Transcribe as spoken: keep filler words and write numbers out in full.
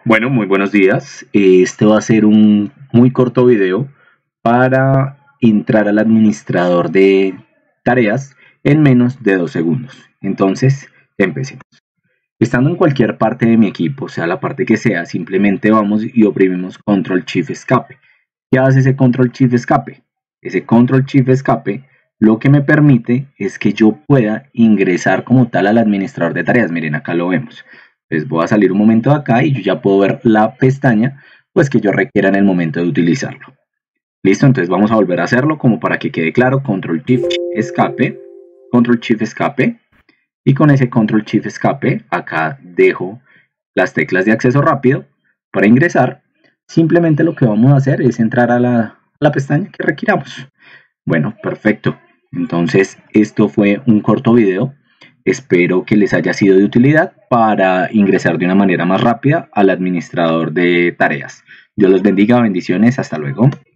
Bueno, muy buenos días. Este va a ser un muy corto video para entrar al administrador de tareas en menos de dos segundos. Entonces, empecemos. Estando en cualquier parte de mi equipo, sea la parte que sea, simplemente vamos y oprimimos Control Shift Escape. ¿Qué hace ese Control Shift Escape? Ese Control Shift Escape lo que me permite es que yo pueda ingresar como tal al administrador de tareas. Miren, acá lo vemos. Entonces voy a salir un momento de acá y yo ya puedo ver la pestaña pues que yo requiera en el momento de utilizarlo. Listo, entonces vamos a volver a hacerlo como para que quede claro. Control Shift Escape, Control Shift Escape, y con ese Control Shift Escape acá dejo las teclas de acceso rápido para ingresar. Simplemente lo que vamos a hacer es entrar a la, a la pestaña que requiramos. Bueno, perfecto. Entonces esto fue un corto video. Espero que les haya sido de utilidad para ingresar de una manera más rápida al administrador de tareas. Dios los bendiga, bendiciones, hasta luego.